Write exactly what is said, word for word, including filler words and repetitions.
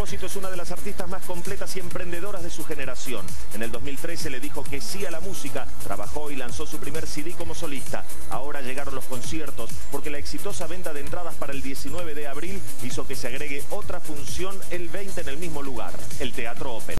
Expósito es una de las artistas más completas y emprendedoras de su generación. En el dos mil trece le dijo que sí a la música, trabajó y lanzó su primer C D como solista. Ahora llegaron los conciertos, porque la exitosa venta de entradas para el diecinueve de abril hizo que se agregue otra función el veinte en el mismo lugar, el Teatro Ópera.